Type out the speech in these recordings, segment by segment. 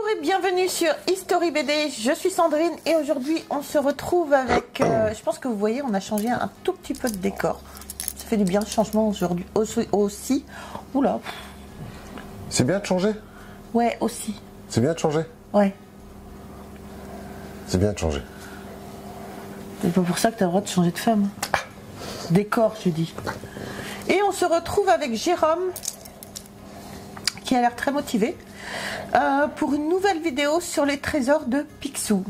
et bienvenue sur History BD, je suis Sandrine et aujourd'hui on se retrouve avec, je pense que vous voyez, on a changé un tout petit peu de décor. Ça fait du bien, changement aujourd'hui aussi. Oula. C'est bien de changer? Ouais, aussi. C'est bien de changer? Ouais. C'est bien de changer. C'est pas pour ça que tu as le droit de changer de femme. Décor, je dis. Et on se retrouve avec Jérôme, qui a l'air très motivé, pour une nouvelle vidéo sur les trésors de Picsou.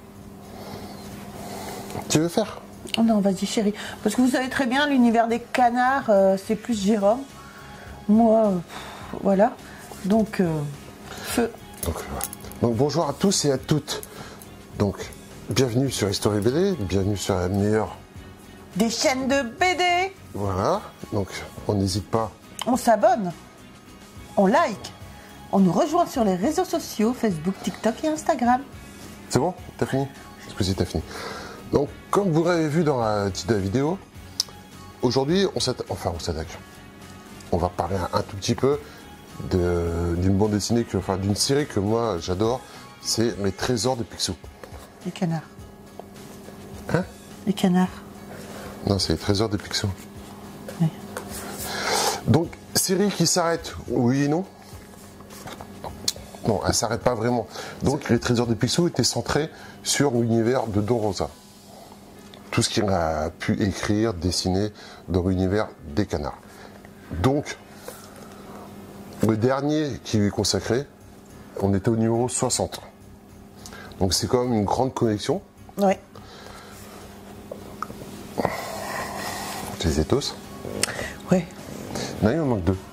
Tu veux faire? Oh non, vas-y chérie. Parce que vous savez très bien, l'univers des canards, c'est plus Jérôme. Moi, voilà. Donc, feu. Donc bonjour à tous et à toutes. Donc, bienvenue sur History BD, bienvenue sur la meilleure des chaînes de BD. Voilà, donc on n'hésite pas. On s'abonne, on like, on nous rejoint sur les réseaux sociaux, Facebook, TikTok et Instagram. C'est bon? T'as fini? Excusez, t'as fini. Donc, comme vous l'avez vu dans la titre de la vidéo, aujourd'hui, on s'attaque. On va parler un tout petit peu d'une bande dessinée, d'une série que moi j'adore, c'est Les Trésors de Picsou. Les canards. Hein? Les canards. Non, c'est Les Trésors de Picsou. Oui. Donc, série qui s'arrête, oui et non. Non, elle s'arrête pas vraiment. Donc, Les Trésors de Picsou étaient centrés sur l'univers de Don Rosa. Tout ce qu'il a pu écrire, dessiner dans l'univers des canards. Donc, le dernier qui lui est consacré, on était au numéro 60. Donc, c'est quand même une grande collection. Oui. Tu les tous? Oui. Non, il m'en manque deux.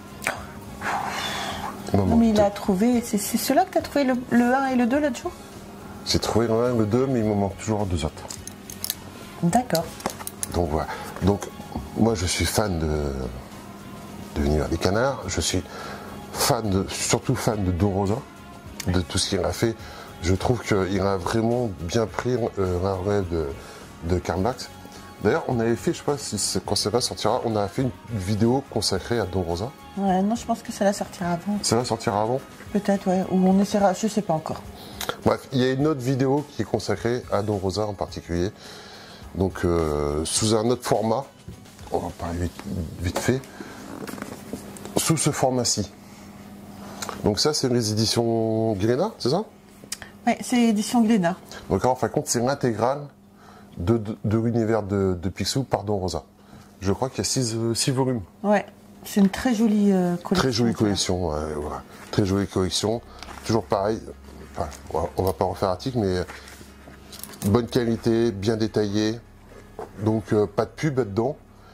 Non, mais il a trouvé. C'est ceux-là que tu as trouvé le 1 et le 2 l'autre jour? J'ai trouvé le 1 et le 2, mais il me manque toujours deux autres. D'accord. Donc voilà. Donc, moi, je suis fan de l'univers des canards. Je suis surtout fan de Don Rosa, de tout ce qu'il a fait. Je trouve qu'il a vraiment bien pris la relève de Karl Marx. D'ailleurs, on avait fait, je sais pas si quand ça va sortira, on a fait une vidéo consacrée à Don Rosa. Ouais, non, je pense que ça va sortir avant. Ça va sortir avant? Peut-être, ouais. Ou on essaiera, je sais pas encore. Bref, il y a une autre vidéo qui est consacrée à Don Rosa en particulier. Donc, sous un autre format, on va parler vite fait, sous ce format-ci. Donc ça, c'est les éditions Glénat, c'est ça? Oui, c'est édition Glénat. Donc en fin de compte, c'est l'intégrale de l'univers de Picsou par Don Rosa. Je crois qu'il y a 6 volumes. Ouais, c'est une très jolie collection. Très jolie collection, voilà. Très jolie collection. Toujours pareil, enfin, on va pas refaire l'article, mais bonne qualité, bien détaillé. Donc pas de pub là-dedans.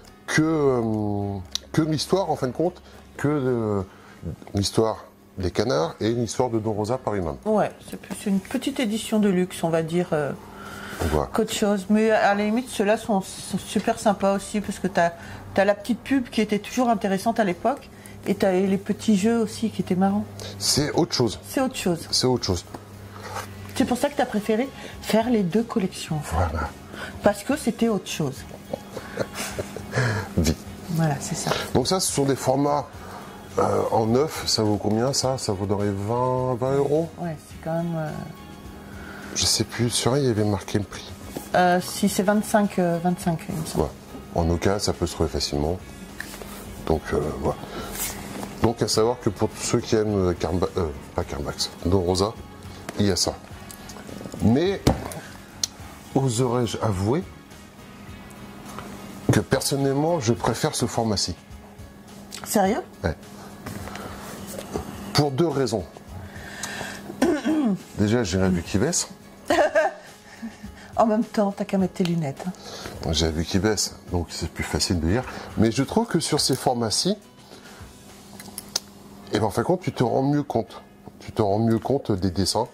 Que l'histoire, en fin de compte, l'histoire des canards et l'histoire de Don Rosa par lui-même. Ouais, c'est plus une petite édition de luxe, on va dire, voilà. qu'autre chose. Mais à la limite, ceux-là sont super sympas aussi, parce que tu as la petite pub qui était toujours intéressante à l'époque, et tu as les petits jeux aussi qui étaient marrants. C'est autre chose. C'est autre chose. C'est autre chose. C'est pour ça que tu as préféré faire les deux collections. Voilà. Parce que c'était autre chose. Vite. Voilà, c'est ça. Donc ça, ce sont des formats en neuf. Ça vaut combien ça? Ça vaut dans les 20 euros? Ouais, c'est quand même... Je sais plus, sur un, il y avait marqué le prix. Si c'est 25, il me semble. Ouais. En aucun, ça peut se trouver facilement. Donc voilà. Donc à savoir que pour ceux qui aiment pas Karl Marx, Don Rosa, il y a ça. Mais oserais-je avouer que personnellement, je préfère ce format-ci. Sérieux? Ouais. Pour deux raisons. Déjà, j'ai la vue qui baisse. En même temps, t'as qu'à mettre tes lunettes. Hein. J'ai la vue qui baisse, donc c'est plus facile de lire. Mais je trouve que sur ces formats-ci, et ben, en fin de compte, tu te rends mieux compte. Tu te rends mieux compte des dessins.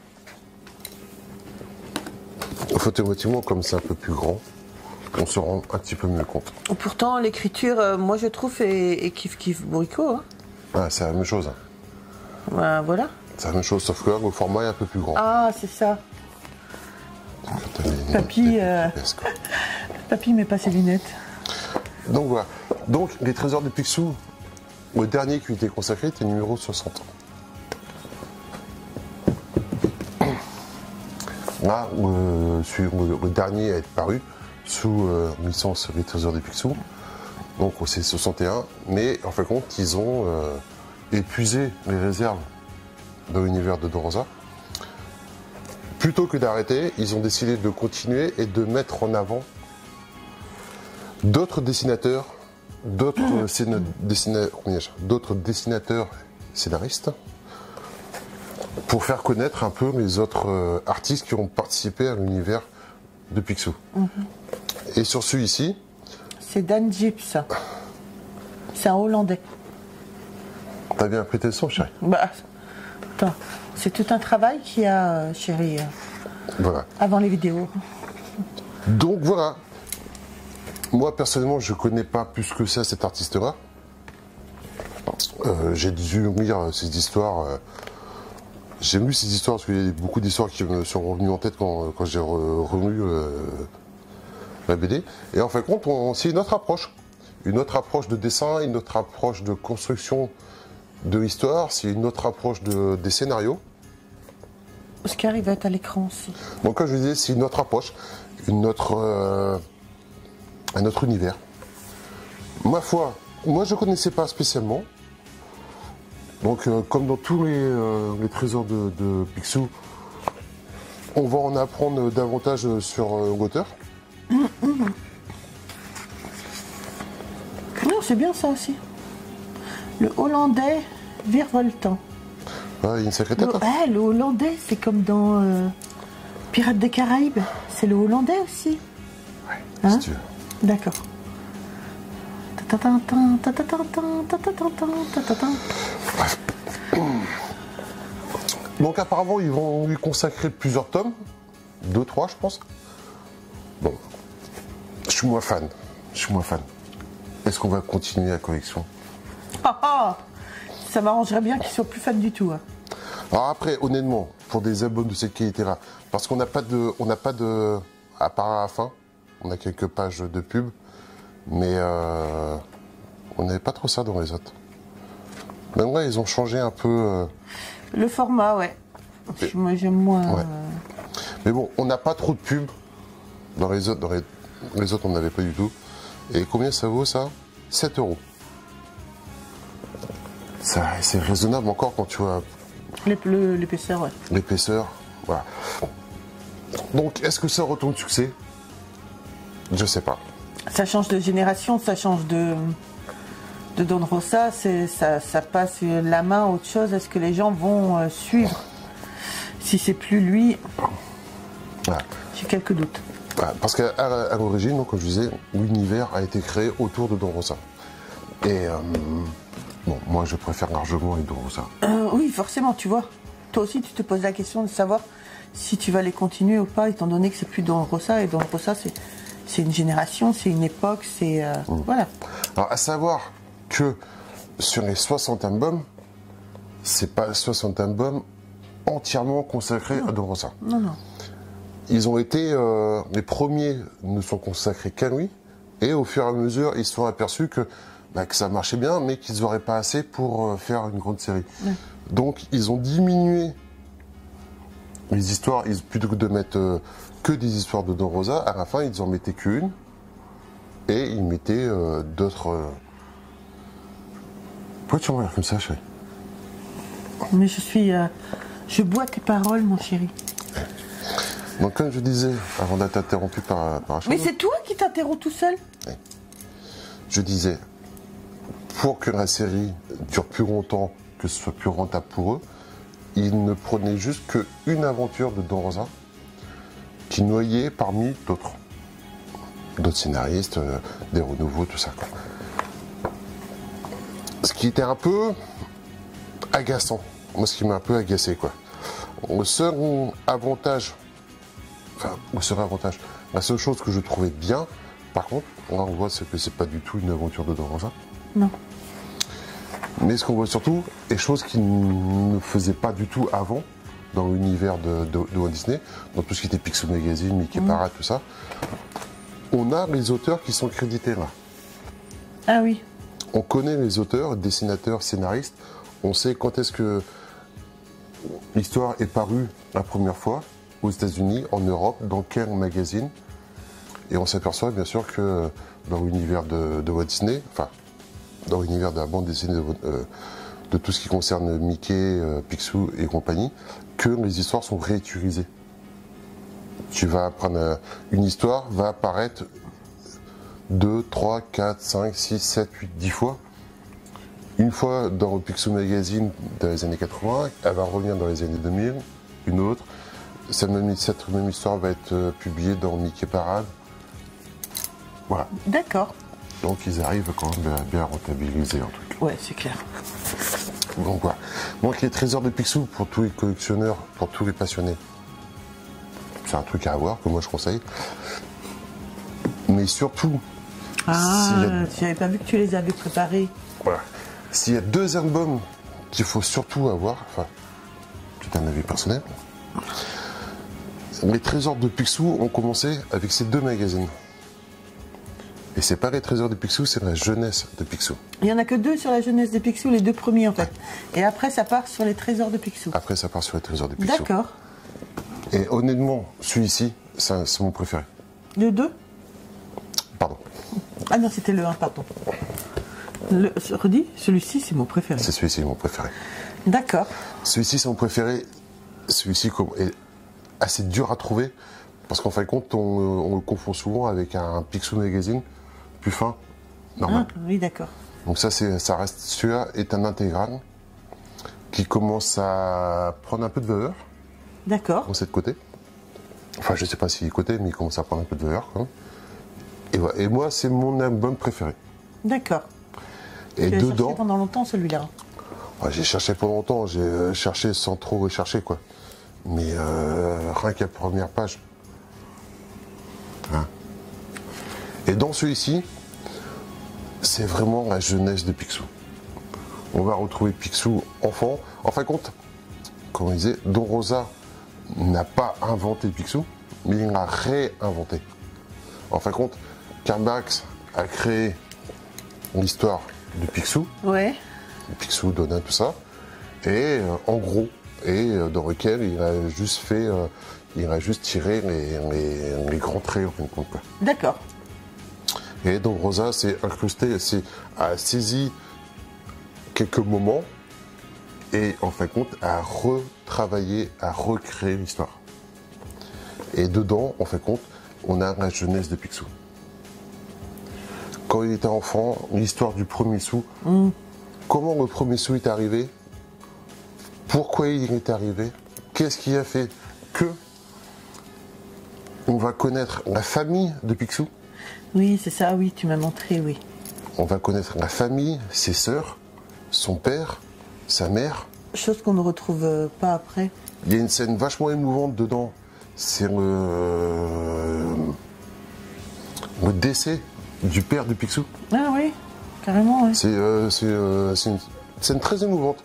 Automatiquement, comme c'est un peu plus grand, on se rend un petit peu mieux compte. Pourtant, l'écriture, moi je trouve, est kiff bourricot. Hein. Ah, c'est la même chose. Voilà. C'est la même chose, sauf que là, le format est un peu plus grand. Ah, c'est ça. Papy, Papy met pas ses lunettes. Donc voilà. Donc, les Trésors de Picsou, le dernier qui lui était consacré était numéro 60. Là, le dernier a été paru sous licence Les Trésors des Picsou. Donc c'est 61. Mais en fin de compte, ils ont épuisé les réserves dans l'univers de Don Rosa. Plutôt que d'arrêter, ils ont décidé de continuer et de mettre en avant d'autres dessinateurs, d'autres dessinateurs scénaristes pour faire connaître un peu les autres artistes qui ont participé à l'univers de Picsou. Et sur celui-ci, c'est Dan Gips. C'est un Hollandais. T'as bien prêté le son, chérie? Bah, attends, c'est tout un travail qu'il y a, chérie, Voilà. avant les vidéos. Donc voilà. Moi, personnellement, je connais pas plus que ça cet artiste-là. J'ai dû lire ces histoires. J'ai lu ces histoires parce qu'il y a beaucoup d'histoires qui me sont revenues en tête quand j'ai relu la BD. Et en fin de compte, c'est une autre approche. Une autre approche de dessin, une autre approche de construction de l'histoire, c'est une autre approche des scénarios. Oscar, il va être à l'écran aussi. Donc comme je disais, c'est une autre approche, un autre univers. Ma foi, moi je ne connaissais pas spécialement. Donc comme dans tous les trésors de Picsou, on va en apprendre davantage sur l'auteur. Non, c'est bien ça aussi. Le Hollandais virevoltant. Ah, il y a une sacrée tête. Le Hollandais, c'est comme dans Pirates des Caraïbes. C'est le Hollandais aussi. Ouais, Hein, si tu veux. d'accord. Donc apparemment, ils vont lui consacrer plusieurs tomes. 2, 3, je pense. Bon. Je suis moins fan. Est-ce qu'on va continuer la collection? Ça m'arrangerait bien qu'ils soient plus fans du tout. Hein. Alors après, honnêtement, pour des albums de cette qualité-là, parce qu'on n'a pas de, à part à la fin, on a quelques pages de pub, mais on n'avait pas trop ça dans les autres. Même là, ils ont changé un peu. Le format, ouais. Moi, j'aime moins. Ouais. Mais bon, on n'a pas trop de pub dans les autres. Les autres, on n'avait pas du tout. Et combien ça vaut ça? 7 €. Ça, c'est raisonnable encore quand tu vois L'épaisseur, ouais. l'épaisseur. Voilà. Donc, est-ce que ça retourne de succès? Je sais pas. Ça change de génération, ça change de Don Rosa, ça passe la main à autre chose. Est-ce que les gens vont suivre? Si c'est plus lui, Voilà. j'ai quelques doutes. Voilà. Parce qu'à l'origine, donc, comme je disais, l'univers a été créé autour de Don Rosa. Et bon, moi, je préfère largement les Don Rosa. Oui, forcément, tu vois. Toi aussi, tu te poses la question de savoir si tu vas les continuer ou pas, étant donné que c'est plus Don Rosa. Et Don Rosa, c'est une génération, c'est une époque, c'est... Voilà. Alors, à savoir que sur les 60 albums, c'est pas 60 albums entièrement consacrés à Don Rosa. Non, non. Ils ont été... les premiers ne sont consacrés qu'à lui. Et au fur et à mesure, ils se sont aperçus que ça marchait bien, mais qu'ils n'auraient pas assez pour faire une grande série. Ouais. Donc, ils ont diminué les histoires. Plutôt que de mettre que des histoires de Don Rosa, à la fin, ils en mettaient qu'une. Et ils mettaient d'autres... Pourquoi tu me regardes comme ça, chérie? Mais je bois tes paroles, mon chéri. Donc, comme je disais, avant d'être interrompu par la chose... Mais c'est toi qui t'interromps tout seul. Ouais. Je disais, pour que la série dure plus longtemps, que ce soit plus rentable pour eux, ils ne prenaient juste qu'une aventure de Don Rosa qui noyait parmi d'autres. D'autres scénaristes, des renouveaux, tout ça, quoi. Ce qui était un peu agaçant. Moi, ce qui m'a un peu agacé, quoi. Le seul avantage, la seule chose que je trouvais bien, par contre, là, on voit que c'est pas du tout une aventure de Don Rosa. Non. Mais ce qu'on voit surtout, est choses qui ne faisaient pas du tout avant dans l'univers de Walt Disney, dans tout ce qui était Picsou Magazine, Mickey Parade, tout ça. On a les auteurs qui sont crédités là. Ah oui. On connaît les auteurs, dessinateurs, scénaristes. On sait quand est-ce que l'histoire est parue la première fois. aux États-Unis, en Europe, dans quel magazine. Et on s'aperçoit bien sûr que dans l'univers de Walt Disney, enfin, dans l'univers de la bande dessinée de tout ce qui concerne Mickey, Picsou et compagnie, que les histoires sont réutilisées. Tu vas prendre une histoire, va apparaître 2, 3, 4, 5, 6, 7, 8, 10 fois. Une fois dans le Picsou Magazine dans les années 80, elle va revenir dans les années 2000, une autre. Cette même histoire va être publiée dans Mickey Parade. Voilà. D'accord. Donc ils arrivent quand même à bien rentabiliser un truc. Ouais, c'est clair. Donc voilà. Donc les trésors de Picsou pour tous les collectionneurs, pour tous les passionnés, c'est un truc à avoir que moi je conseille. Mais surtout, j'avais pas vu que tu les avais préparés. Voilà. S'il y a 2 albums qu'il faut surtout avoir, enfin, c'est un avis personnel, les trésors de Picsou ont commencé avec ces 2 magazines. Et c'est pas les trésors de Picsou, c'est la jeunesse de Picsou. Il y en a que 2 sur la jeunesse de Picsou, les 2 premiers en fait. Et après ça part sur les trésors de Picsou. Après ça part sur les trésors de Picsou. D'accord. Et honnêtement, celui-ci, c'est mon préféré. Le 2 ? Pardon. Ah non, c'était le 1, pardon. Redis, celui-ci c'est mon préféré. C'est celui-ci mon préféré. D'accord. Celui-ci c'est mon préféré. Celui-ci est assez dur à trouver. Parce qu'en fin de compte, on le confond souvent avec un Picsou Magazine plus fin, normal. Ah, oui, d'accord. Donc ça reste, celui-là est un intégral qui commence à prendre un peu de valeur. D'accord. De cette côté. Enfin, je sais pas s'il est côté, mais il commence à prendre un peu de valeur. Hein. Et, voilà. Et moi, c'est mon album préféré. D'accord. Et tu dedans. Cherché pendant longtemps celui-là. Ouais, j'ai cherché pendant longtemps. J'ai cherché sans trop rechercher, quoi. Mais rien qu'à la première page. Hein. Et dans celui-ci, c'est vraiment la jeunesse de Picsou. On va retrouver Picsou enfant. En fin de compte, comme on disait, Don Rosa n'a pas inventé Picsou, mais il l'a réinventé. En fin de compte, Karl Barks a créé l'histoire de Picsou, Ouais. Picsou, Donald, tout ça, et en gros, et dans lequel il a juste tiré les grands traits en fin de compte. D'accord. Et donc Rosa s'est incrusté, a saisi quelques moments et en fin de compte a retravaillé, a recréé l'histoire. Et dedans, en fin de compte, on a la jeunesse de Picsou. Quand il était enfant, l'histoire du premier sou, comment le premier sou est arrivé, pourquoi il est arrivé, qu'est-ce qui a fait que on va connaître la famille de Picsou. Oui, c'est ça, oui, tu m'as montré, oui. On va connaître la famille, ses sœurs, son père, sa mère. Chose qu'on ne retrouve pas après. Il y a une scène vachement émouvante dedans. C'est le décès du père de Picsou. Ah oui, carrément, oui. C'est une scène très émouvante.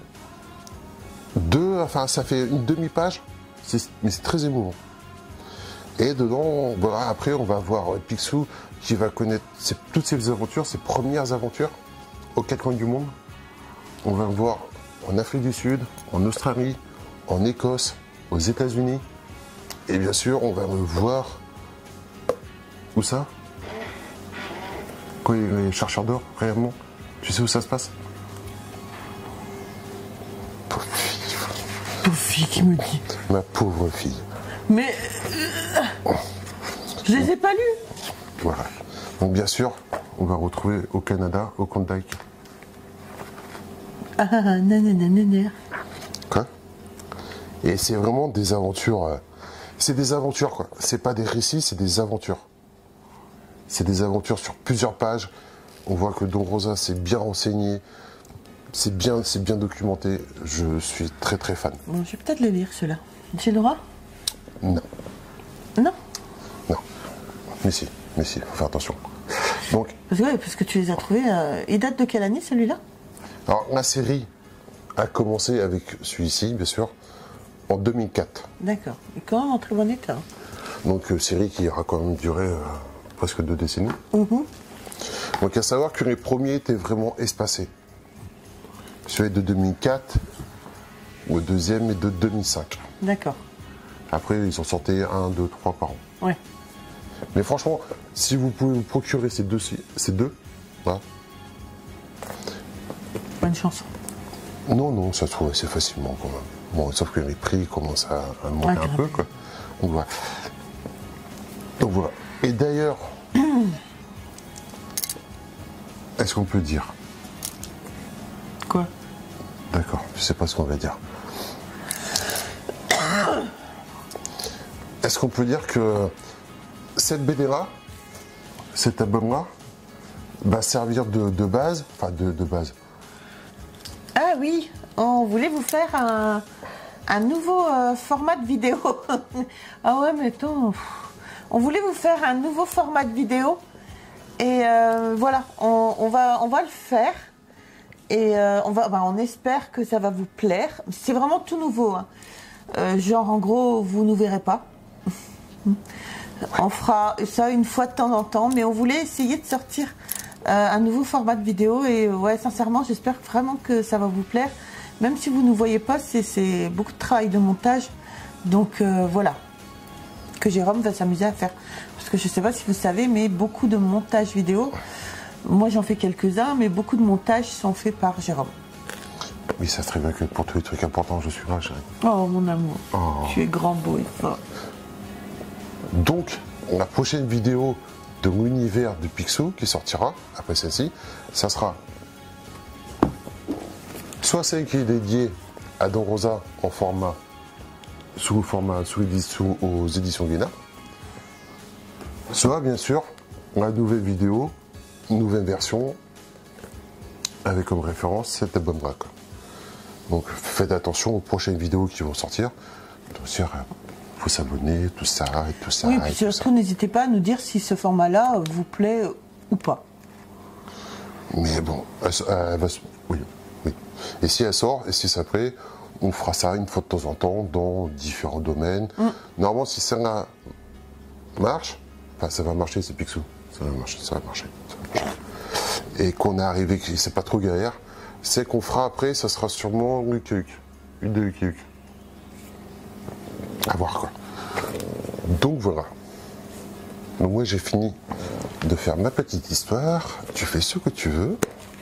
Ça fait une demi-page, mais c'est très émouvant. Et dedans, voilà, après, on va voir Picsou qui va connaître toutes ses aventures, ses premières aventures aux 4 coins du monde. On va le voir en Afrique du Sud, en Australie, en Écosse, aux États-Unis. Et bien sûr, on va le voir. Où ça? Quand il y a les chercheurs d'or, réellement. Tu sais où ça se passe? Pauvre fille. Pauvre fille qui me dit. Ma pauvre fille. Mais. Je les ai pas lus. Voilà. Donc bien sûr, on va retrouver au Canada, au Klondike. Ah, nanana. Quoi? Et c'est vraiment des aventures. C'est des aventures, quoi. C'est pas des récits, c'est des aventures. C'est des aventures sur plusieurs pages. On voit que Don Rosa s'est bien renseigné. C'est bien documenté. Je suis très très fan. Bon, je vais peut-être le lire, ceux-là. J'ai le droit? Non. Non. Non. Mais si, faut faire attention. Donc, Parce que tu les as trouvés. Il date de quelle année, celui-là? alors, la série a commencé avec celui-ci, bien sûr, en 2004. D'accord. Et quand même en très bon état. Donc, série qui aura quand même duré presque 2 décennies. Donc, à savoir que les premiers étaient vraiment espacés. Celui de 2004, le deuxième est de 2005. D'accord. Après, ils en sortaient 1, 2, 3 par an. Ouais. Mais franchement, si vous pouvez vous procurer ces deux, voilà. Bonne chance. Non, ça se trouve assez facilement quand même. Bon, sauf que les prix commencent à monter un peu, quoi. Donc voilà. Et d'ailleurs, est-ce qu'on peut dire? Quoi? D'accord, je sais pas ce qu'on va dire. Est-ce qu'on peut dire que cette BD-là, cet album-là, va servir de base, enfin de base. Ah oui, on voulait vous faire un nouveau format de vidéo. Ah ouais, mais attends, on voulait vous faire un nouveau format de vidéo. Et voilà, on va le faire. Et on espère que ça va vous plaire. C'est vraiment tout nouveau. Hein. Genre, en gros, vous ne nous verrez pas. On fera ça une fois de temps en temps. Mais on voulait essayer de sortir un nouveau format de vidéo. Et ouais, sincèrement, j'espère vraiment que ça va vous plaire. Même si vous ne nous voyez pas, c'est beaucoup de travail de montage. Donc voilà, que Jérôme va s'amuser à faire. Parce que je ne sais pas si vous savez, mais beaucoup de montages vidéo, moi j'en fais quelques-uns, mais beaucoup de montages sont faits par Jérôme. Oui, ça serait bien que pour tous les trucs importants, je suis là, chérie. Oh mon amour, Oh. tu es grand, beau et fort. Donc, la prochaine vidéo de mon univers de Picsou qui sortira, après celle-ci, ça sera soit celle qui est dédiée à Don Rosa en format, aux éditions Guénard, soit bien sûr la nouvelle vidéo, nouvelle version, avec comme référence cet album-là. Donc faites attention aux prochaines vidéos qui vont sortir. Bien sûr, il faut s'abonner, tout ça et tout ça. Oui, puis surtout n'hésitez pas à nous dire si ce format-là vous plaît ou pas. Mais bon, oui. Et si elle sort, et si ça plaît, on fera ça une fois de temps en temps dans différents domaines. Normalement, si ça marche, enfin ça va marcher, c'est Picsou. Ça va marcher. Et qu'on est arrivé, que c'est pas trop galère, c'est qu'on fera après, ça sera sûrement une de Lucky Luke. À voir quoi. Donc voilà. Donc moi j'ai fini de faire ma petite histoire. Tu fais ce que tu veux.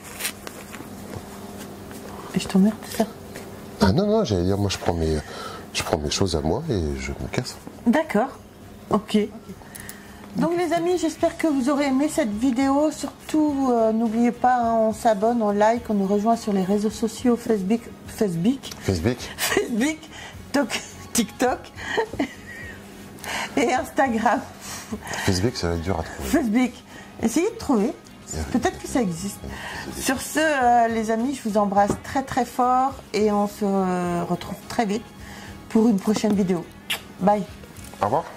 Et je t'emmerde tout ça. Ah non, j'allais dire, moi je prends mes choses à moi et je me casse. D'accord, ok. Donc les amis, j'espère que vous aurez aimé cette vidéo. Surtout, n'oubliez pas, hein, on s'abonne, on like, on nous rejoint sur les réseaux sociaux Facebook, TikTok et Instagram. Facebook, ça va être dur à trouver. Facebook, essayez de trouver. Peut-être que ça existe. Sur ce, les amis, je vous embrasse très très fort et on se retrouve très vite pour une prochaine vidéo. Bye. Au revoir.